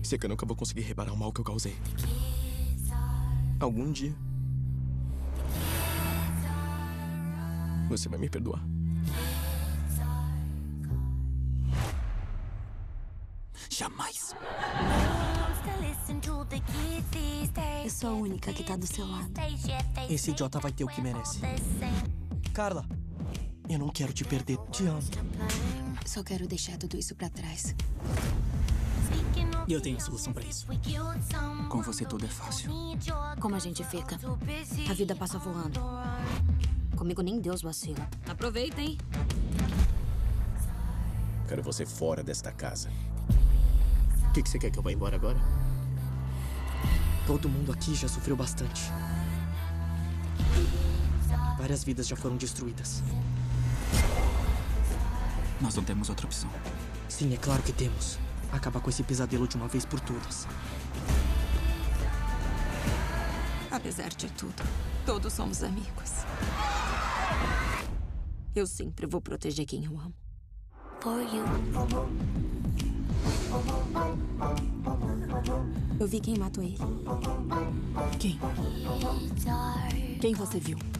Sei que eu nunca vou conseguir reparar o mal que eu causei. Algum dia, você vai me perdoar. Jamais. Eu sou a única que tá do seu lado. Esse idiota vai ter o que merece. Carla, eu não quero te perder. Te amo. Só quero deixar tudo isso pra trás. E eu tenho a solução pra isso. Com você tudo é fácil. Como a gente fica? A vida passa voando. Comigo nem Deus vacila. Aproveita, hein? Quero você fora desta casa. O que você quer que eu vá embora agora? Todo mundo aqui já sofreu bastante. Várias vidas já foram destruídas. Nós não temos outra opção. Sim, é claro que temos. Acabar com esse pesadelo de uma vez por todas. Apesar de tudo, todos somos amigos. Eu sempre vou proteger quem eu amo. Eu vi quem matou ele. Quem? Quem você viu?